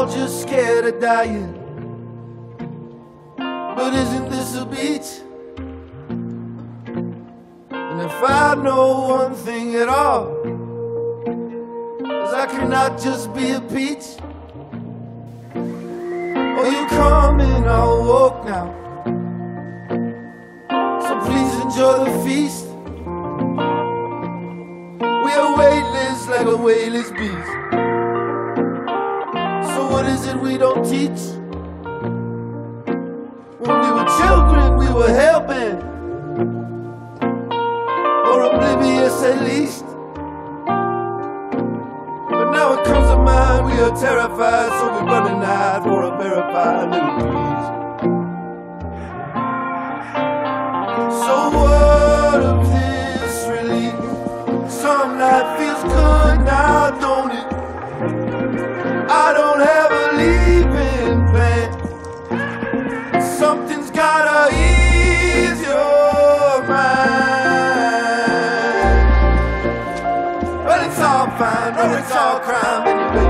all just scared of dying. But isn't this a beach? And if I know one thing at all, is I cannot just be a peach. Oh, you come in, I'll walk now. So please enjoy the feast. We are weightless like a weightless beast. So what is it we don't teach? When we were children, we were hell-bent, or oblivious at least. But now it comes to mind, we are terrified, so we're running out for a verified little breeze. So what of this relief? Some life feels good now, don't it? I don't have a leaving plan. Something's gotta ease your mind. Well, it's all fine, or it's all crime anyway.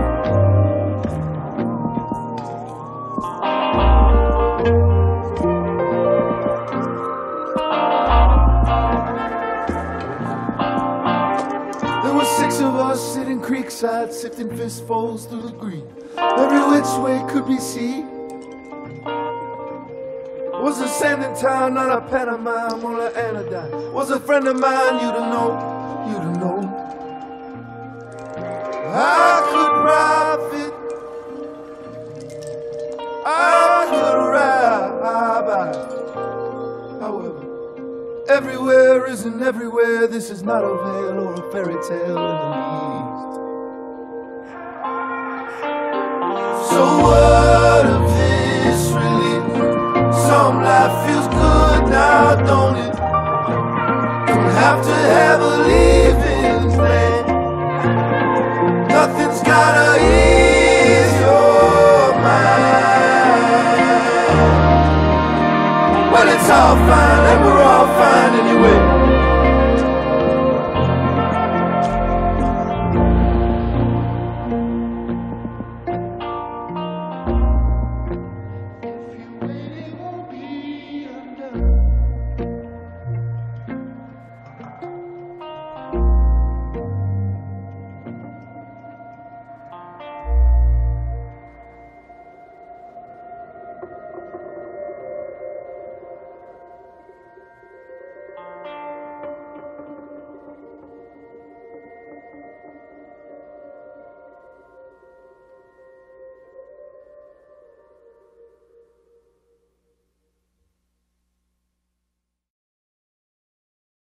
There were 6 of us sitting creekside, sifting fistfuls through the green. Every which way could be seen. Was a sand in town, not a pantomime or an anodyne. Was a friend of mine, you to know, you to know. I could profit, I could RABi. However, everywhere isn't everywhere. This is not a veil or a fairy tale in the least. So what of this relief? Some life feels good now, don't it? Don't have to have a leaving plan. Nothing's gotta ease your mind. Well, it's all fine, and we're all fine anyway.